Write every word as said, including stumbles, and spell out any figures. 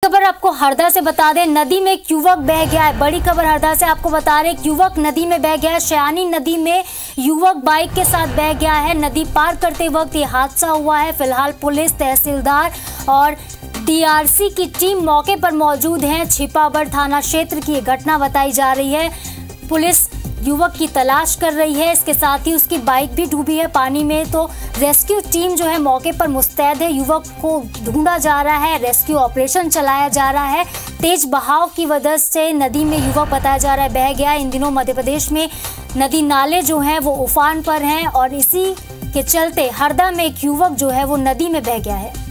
खबर आपको हरदा से बता दें, नदी में एक युवक बह गया है। बड़ी खबर हरदा से आपको बता रहे, एक युवक नदी में बह गया है। शयानी नदी में युवक बाइक के साथ बह गया है। नदी पार करते वक्त ये हादसा हुआ है। फिलहाल पुलिस, तहसीलदार और डीआरसी की टीम मौके पर मौजूद है। छिपाबड़ थाना क्षेत्र की ये घटना बताई जा रही है। पुलिस युवक की तलाश कर रही है। इसके साथ ही उसकी बाइक भी डूबी है पानी में, तो रेस्क्यू टीम जो है मौके पर मुस्तैद है। युवक को ढूंढा जा रहा है, रेस्क्यू ऑपरेशन चलाया जा रहा है। तेज बहाव की वजह से नदी में युवक बताया जा रहा है बह गया है। इन दिनों मध्य प्रदेश में नदी नाले जो हैं वो उफान पर हैं और इसी के चलते हरदा में एक युवक जो है वो नदी में बह गया है।